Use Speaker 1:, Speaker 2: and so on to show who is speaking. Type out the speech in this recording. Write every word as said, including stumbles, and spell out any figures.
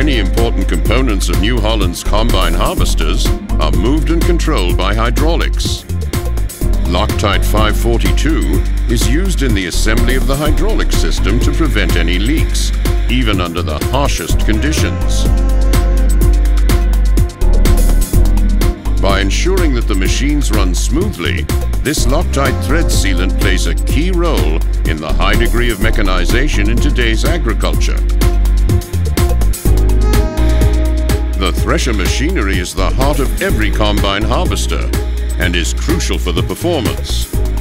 Speaker 1: Many important components of New Holland's combine harvesters are moved and controlled by hydraulics. Loctite five forty-two is used in the assembly of the hydraulic system to prevent any leaks, even under the harshest conditions. By ensuring that the machines run smoothly, this Loctite thread sealant plays a key role in the high degree of mechanization in today's agriculture. The thresher machinery is the heart of every combine harvester and is crucial for the performance.